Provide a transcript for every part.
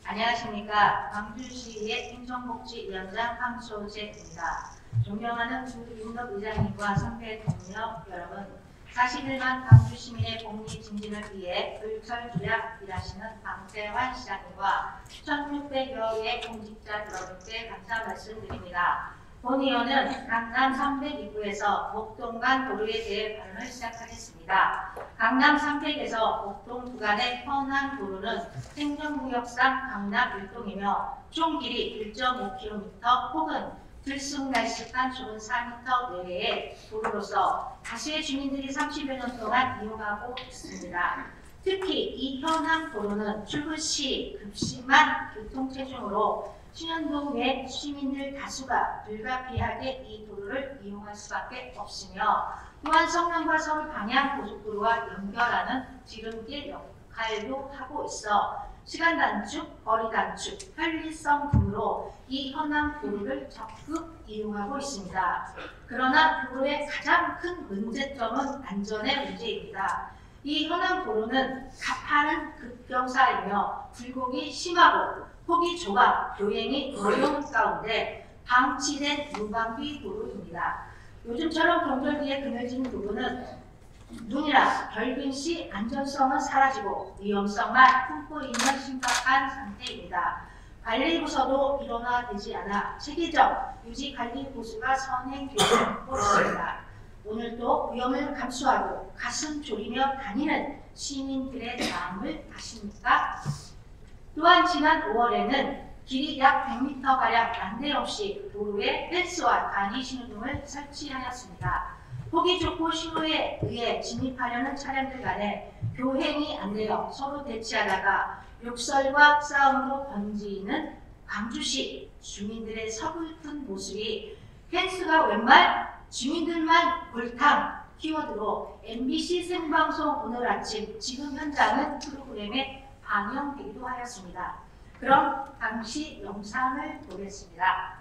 안녕하십니까. 광주시의 행정복지위원장 황소재입니다. 존경하는 주윤덕 의장님과 선배 동료 여러분, 41만 광주 시민의 복리 증진을 위해 불철주야 일하시는 방태환 시장님과 1600여의 공직자 여러분께 감사 말씀드립니다. 본 의원은 강남 302구에서 목동간 도로에 대해 발언을 시작하겠습니다. 강남 300에서 목동 구간의 현황 도로는 행정구역상 강남 일동이며 총 길이 1.5km 혹은 들쑥날쑥한 좁은 4m 내외의 도로로서 다수의 주민들이 30여 년 동안 이용하고 있습니다. 특히 이 현황 도로는 출근 시 급심한 교통체증으로 신현동 외 시민들 다수가 불가피하게 이 도로를 이용할 수밖에 없으며 또한 성남과 서울 방향 고속도로와 연결하는 지름길 역할도 하고 있어 시간 단축, 거리 단축, 편리성 등으로 이 현황 도로를 적극 이용하고 있습니다. 그러나 도로의 가장 큰 문제점은 안전의 문제입니다. 이 현황 도로는 가파른 급경사이며 굴곡이 심하고 폭이 좁아 교행이 어려운 가운데 방치된 무방비 도로입니다. 요즘처럼 경절기에 그늘진 부분은 눈이나 결빙 시 안전성은 사라지고 위험성만 품고 있는 심각한 상태입니다. 관리부서도 일원화되지 않아 체계적 유지관리 보수가 선행되고 있습니다. 오늘도 위험을 감수하고 가슴 졸이며 다니는 시민들의 마음을 아십니까? 또한 지난 5월에는 길이 약 100m가량 난데없이 도로에 펜스와 간이 신호등을 설치하였습니다. 폭이 좁고 신호에 의해 진입하려는 차량들 간에 교행이 안 되어 서로 대치하다가 욕설과 싸움으로 번지는 광주시 주민들의 서글픈 모습이 펜스가 웬말, 주민들만 골탕 키워드로 MBC 생방송 오늘 아침 지금 현장은 프로그램에 방영되기도 하였습니다. 그럼 당시 영상을 보겠습니다.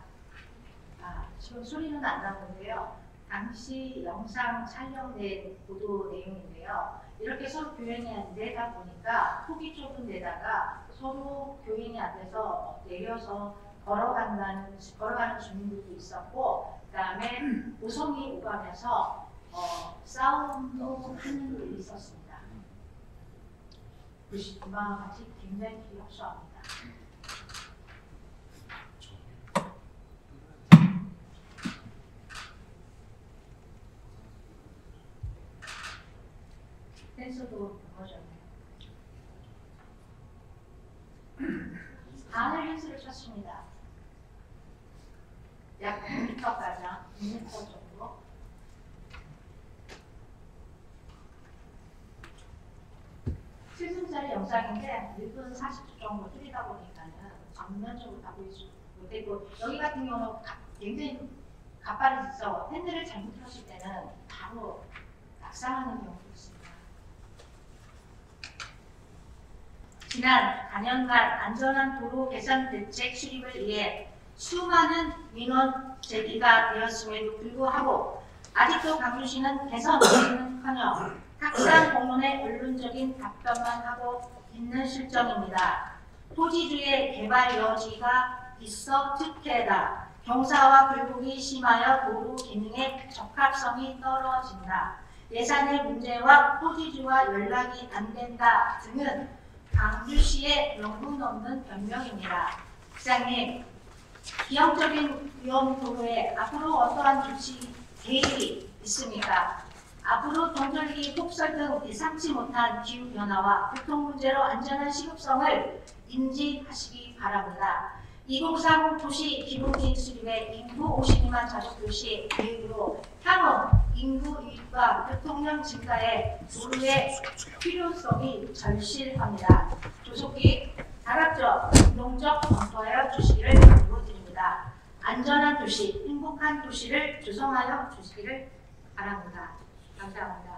지금 소리는 안 나오는데요. 당시 영상 촬영된 보도 내용인데요. 이렇게 서로 교행이 안 되다 보니까 폭이 좁은 데다가 서로 교행이 안 돼서 내려서 걸어가는 주민들도 있었고, 그 다음에 오송이 오가면서 싸움도 하는 일이 있었습니다. 이와 같이 굉장히 협소합니다. 펜스도 무너졌네요. 반을 펜스를 쳤습니다. 약 100m가량, 2m 정도. 실승짜리 영상인데 1분 40초 정도 줄이다 보니까는 전면적으로 다 보이지 못했고, 여기 같은 경우는 굉장히 가파르죠. 핸들을 잘못 펴실 때는 바로 낙상하는 경우도 있습니다. 지난 4년간 안전한 도로 개선 대책 수립을 위해 수많은 민원 제기가 되었음에도 불구하고 아직도 광주시는 개선 의지는커녕 탁상 공론의 언론적인 답변만 하고 있는 실정입니다. 토지주의 개발 여지가 있어 특혜다. 경사와 굴곡이 심하여 도로 기능의 적합성이 떨어진다. 예산의 문제와 토지주와 연락이 안 된다 등은 광주시의 명분 없는 변명입니다. 시장님, 기형적인 위험 도로에 앞으로 어떠한 조치 계획이 있습니까? 앞으로 동절기 폭설 등 예상치 못한 기후변화와 교통 문제로 안전한 시급성을 인지하시기 바랍니다. 2030 도시 기본계획 수립의 인구 52만 자족도시 계획으로 향후 인구 유입과 교통량 증가에 도로의 필요성이 절실합니다. 조속히 다각적, 공동적 검토하여 주시기를 당부드립니다. 안전한 도시, 행복한 도시를 조성하여 주시기를 바랍니다. 감사합니다.